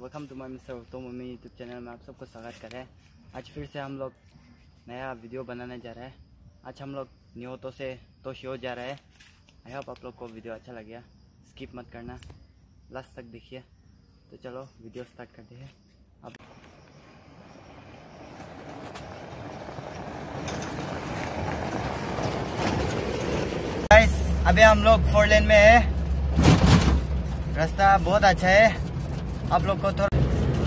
Welcome to my mister तो mummy YouTube channel में आप सबको स्वागत करें। आज फिर से हम लोग नया वीडियो बनाने जा रहे हैं। आज हम लोग न्योतो से तोशियो जा रहे हैं। आई होप आप लोग को वीडियो अच्छा लगे, स्किप मत करना, लास्ट तक देखिए। तो चलो वीडियो स्टार्ट करते हैं। अब गाइस अभी हम लोग 4 लेन में है। रास्ता बहुत अच्छा है। आप लोग को थोड़ा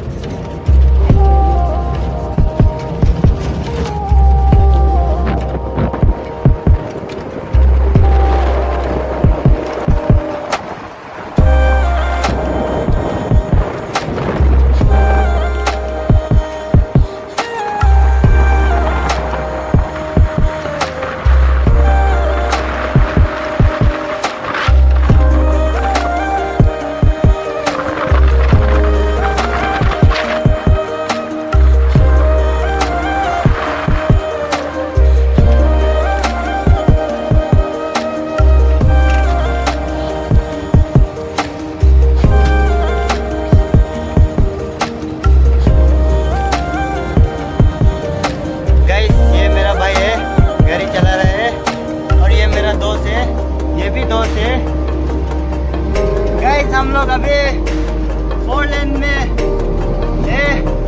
हम लोग अभी 4 लेन में है।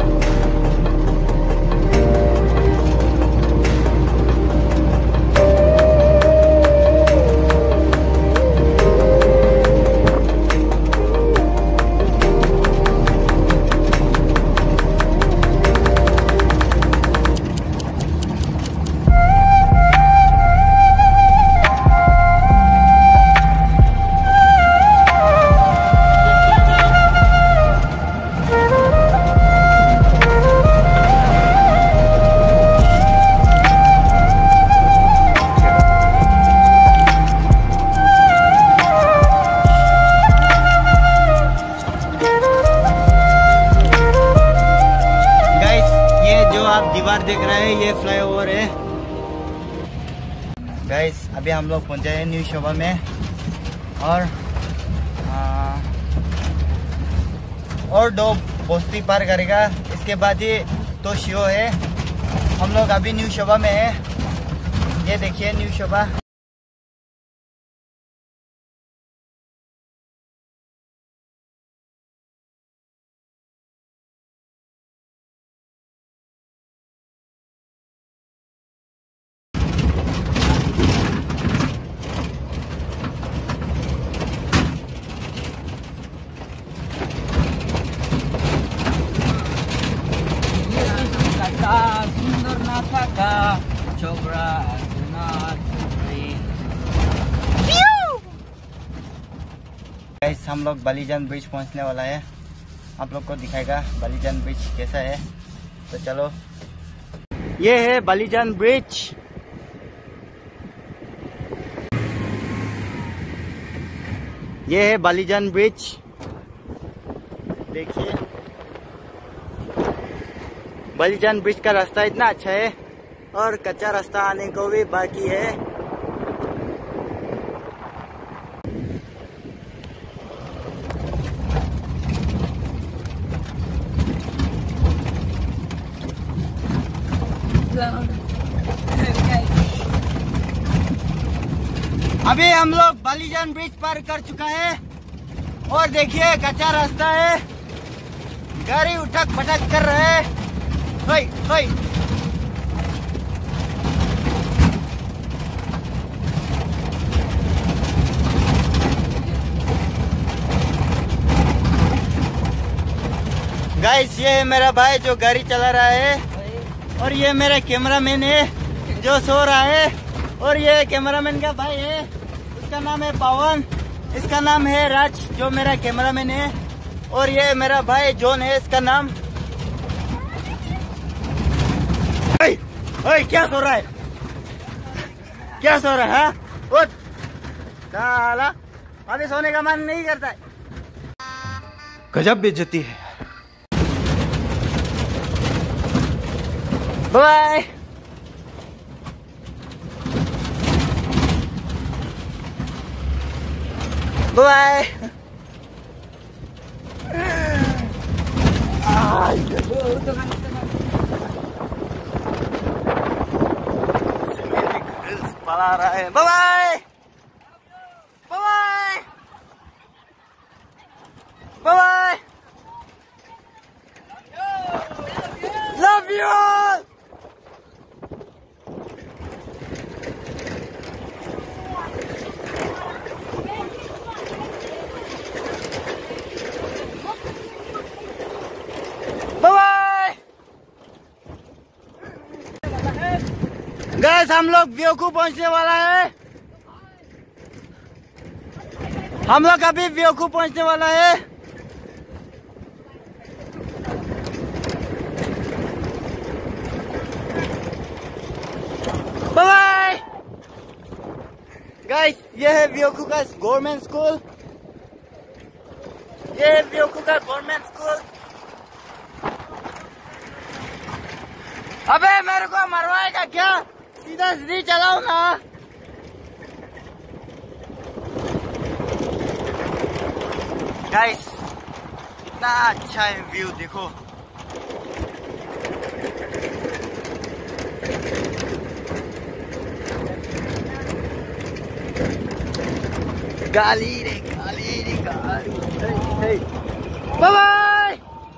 दीवार देख रहे हैं, ये फ्लाईओवर है। गाइस अभी हम लोग पहुंचे हैं न्यू शोभा में और 2 बस्ती पार करेगा, इसके बाद ही तोशियो है। हम लोग अभी न्यू शोभा में है। ये देखिए न्यू शोभा। गाइस हम लोग बालीजान ब्रिज पहुंचने वाला है। आप लोग को दिखाएगा बालीजान ब्रिज कैसा है। तो चलो, ये है बालीजान ब्रिज। ये है बालीजान ब्रिज, देखिए। बालीजान ब्रिज का रास्ता इतना अच्छा है और कच्चा रास्ता आने को भी बाकी है। अभी हम लोग बालीजान ब्रिज पार कर चुका है और देखिए कच्चा रास्ता है। गाड़ी उठक पटक कर रहे हैं। होय होय। गाइस ये है मेरा भाई जो गाड़ी चला रहा है और ये मेरा कैमरामैन है जो सो रहा है। और ये कैमरामैन का भाई है, उसका नाम है पवन, इसका नाम है राज जो मेरा कैमरामैन है। और ये मेरा भाई जॉन है, इसका नाम। ओए ओए क्या सो रहा है, क्या सो रहा है? उठ साला, अभी सोने का मन नहीं करता है। गजब बेइज्जती है। बाय। बाय। पला रहा है। Bye bye bye bye, love you. Guys हम लोग व्योकू पहुंचने वाला है। हम लोग अभी व्योकू पहुंचने वाला है। बाय गाइस, ये है व्योकू का गवर्नमेंट स्कूल। ये है व्योकू का गवर्नमेंट स्कूल। अबे मेरे को मरवाएगा क्या? सीधा सीधी चलाओ ना। गाइस कितना अच्छा है व्यू, देखो। गाली रे गाली रे गाली। Bye bye.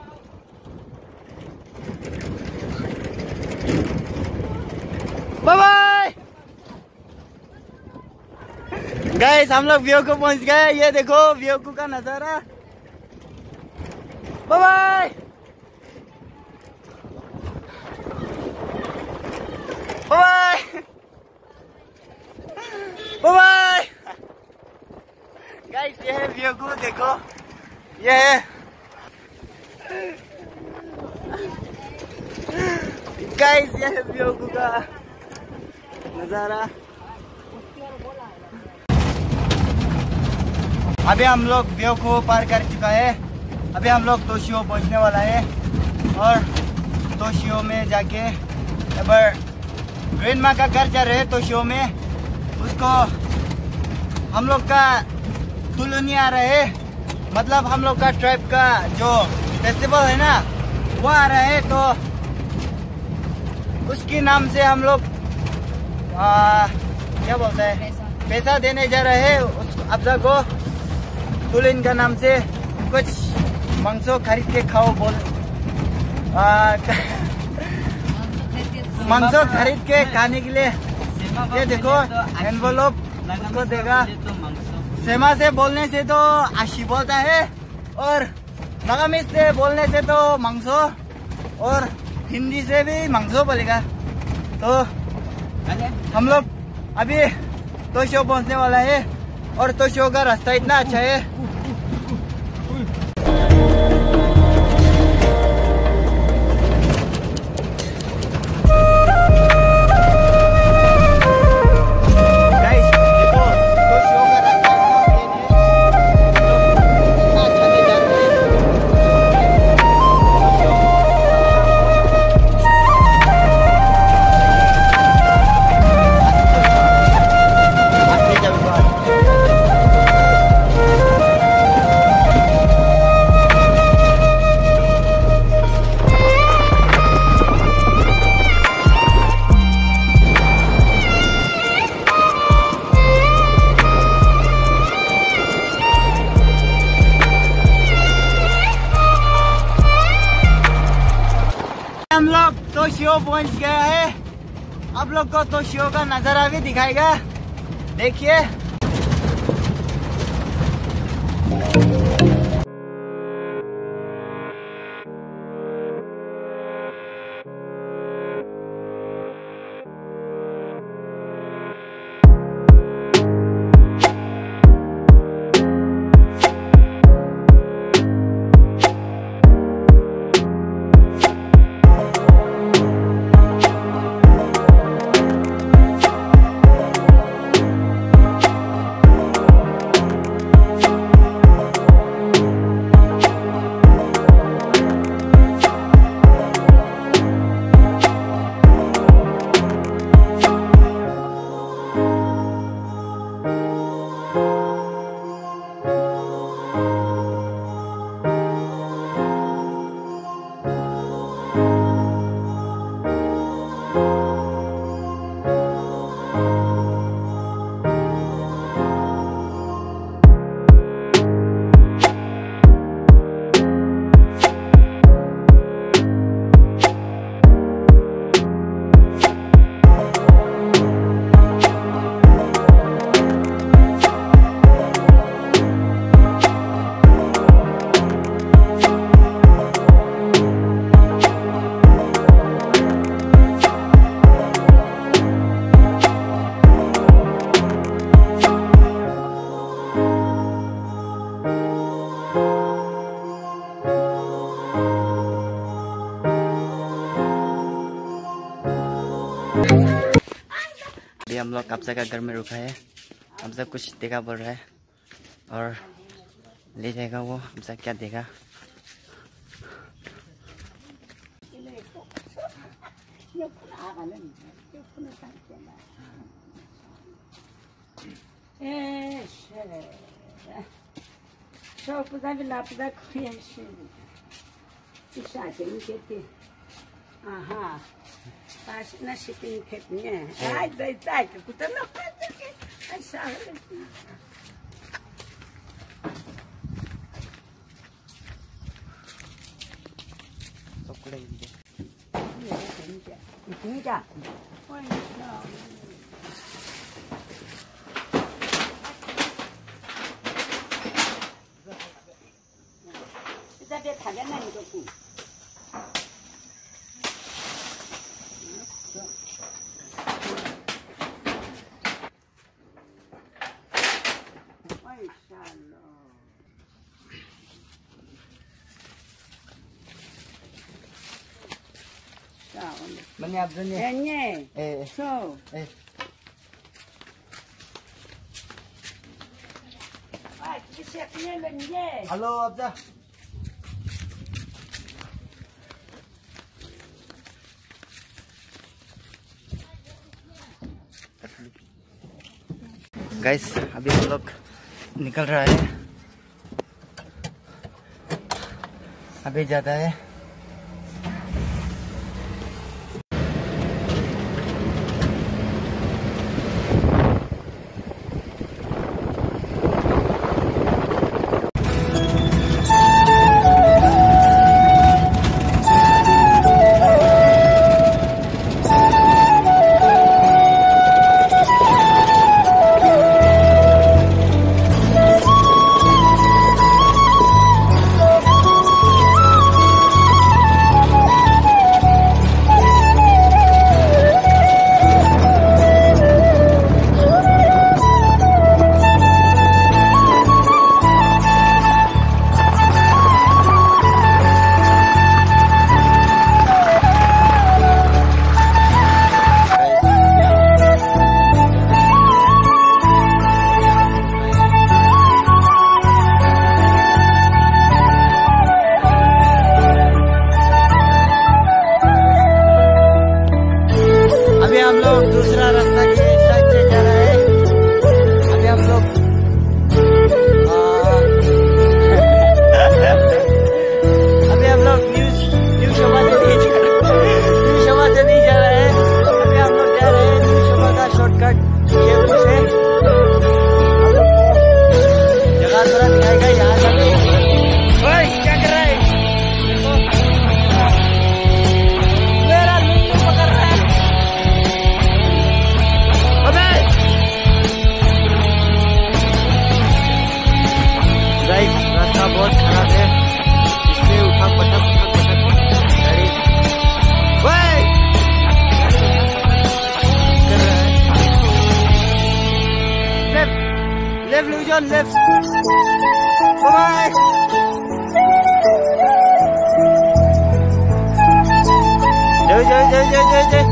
Bye bye guys, हम लोग व्योकू पहुंच गए। ये देखो व्योकू का नजारा। Bye bye bye bye guys, ये है व्योकू, देखो ये है। गाइस ये है व्योकू का नजारा। अभी हम लोग व्योकू पार कर चुका है। अभी हम लोग तोशियो पहुंचने वाला है और तोशियो में जाके ग्रैंड माँ का घर जा रहे हैं। तोशियो में उसको हम लोग का तुलनी आ रहा है, मतलब हम लोग का ट्राइब का जो फेस्टिवल है ना वो आ रहा है, तो उसके नाम से हम लोग क्या बोलता है पैसा देने जा रहे हैं उस अब्जा को। तुलिन का नाम से कुछ मांसो खरीद के खाओ बोल, मांसो खरीद के खाने के लिए। ये देखो एनवेलोप उसको देगा। सेमा से बोलने से तो आशी बोलता है और नागामीज से बोलने से तो मांसो और हिंदी से भी मांसो बोलेगा। तो हम लोग अभी तोशियो पहुंचने वाला है और तोशियो का रास्ता इतना अच्छा है। हम लोग तोशियो पहुंच गया है। आप लोग को तोशियो का नजारा भी दिखाएगा, देखिए। हम लोग अफजा का घर में रुका है। अफजा कुछ देखा बोल रहा है और ले जाएगा वो। अफजा क्या देगा? Aha, pas nasi tingkatnya. Ay, kita nak kata asal. Chocolate ini. Ini dah. Kita dia thanya nani tu. Mana Abdul ni? So. Halo Abdul. Guys अभी हम लोग निकल रहा है, अभी जाता है। बहुत खराब है, इसलिए उठा पटक गाड़ी कर रहा है। लेफ्ट लूजन लेफ्ट, बाय जय जय जय जय जय जय।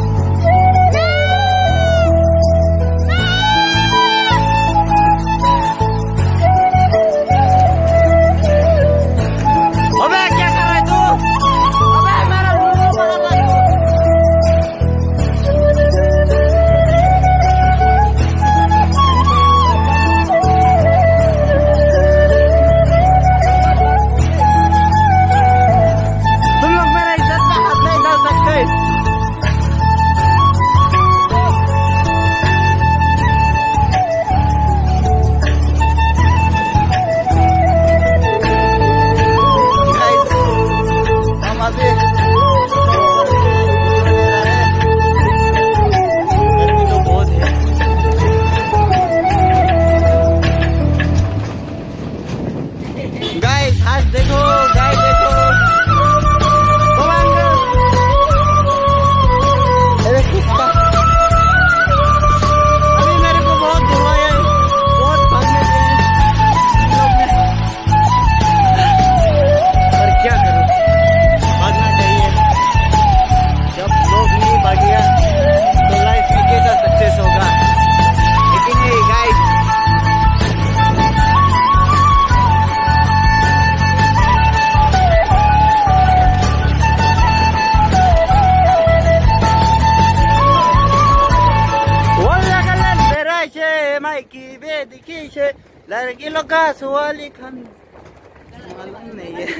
दिखी से लड़की लोग का सवाल खान मालूम नहीं है।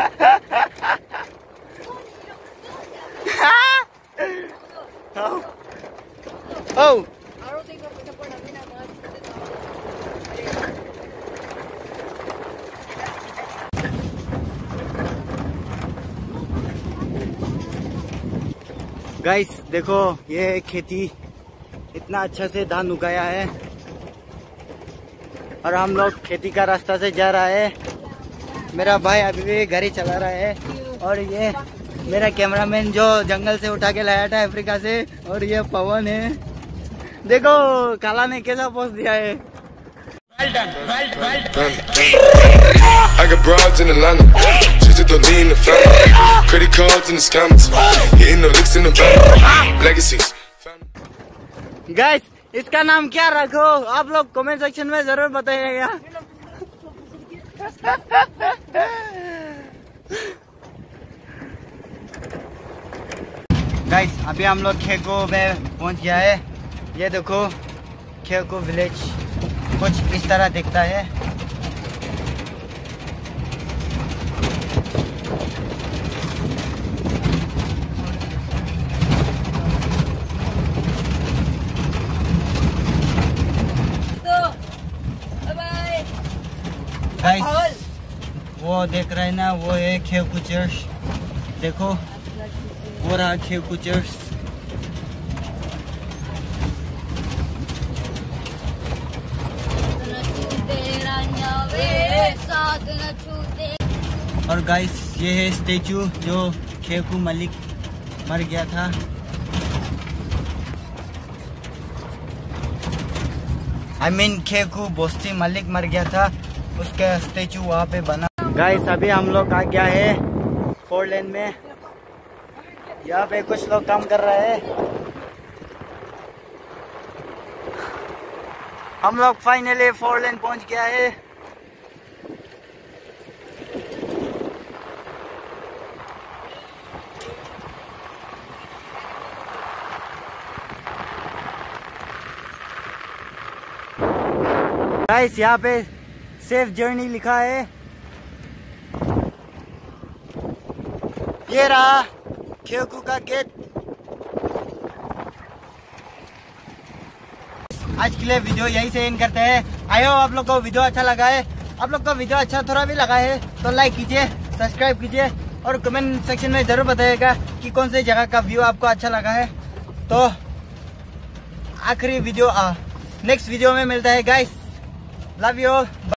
Oh. गाइस देखो ये खेती इतना अच्छा से धान उगाया है और हम लोग खेती का रास्ता से जा रहा है। मेरा भाई अभी भी गाड़ी चला रहा है और ये मेरा कैमरामैन जो जंगल से उठा के लाया था अफ्रीका से, और ये पवन है। देखो काला ने कैसा पोस्ट दिया है। Well done, well done. I got broads in Atlanta, just to lean the family. Credit cards in the scammers, hitting the licks in the bank. Legacies. Guys, इसका नाम क्या रखो आप लोग कमेंट सेक्शन में जरूर बताइएगा। गाइस अभी हम लोग खेको में पहुंच गया है। ये देखो खेको विलेज कुछ इस तरह दिखता है। गाइस वो देख रहे हैं ना, वो है खेको चर्च। देखो वो रहा खेको चर्च। और गाइस ये है स्टेचू जो खेको मलिक मर गया था। आई मीन खेको बोस्ती मलिक मर गया था, उसका स्टेचू वहाँ पे बना। गाइस अभी हम लोग आ गया है 4 लेन में। यहाँ पे कुछ लोग काम कर रहे हैं। हम लोग फाइनली 4 लेन पहुँच गया है। गाइस यहाँ पे सेफ जर्नी लिखा है। ये रहा खेको का गेट। आज के लिए वीडियो यही से एंड करते हैं। आई होप आप लोग को वीडियो अच्छा लगा है। आप लोग को वीडियो अच्छा थोड़ा भी लगा है तो लाइक कीजिए, सब्सक्राइब कीजिए और कमेंट सेक्शन में जरूर बताइएगा कि कौन सी जगह का व्यू आपको अच्छा लगा है। तो आखिरी वीडियो नेक्स्ट वीडियो में मिलता है गाइस। Love you.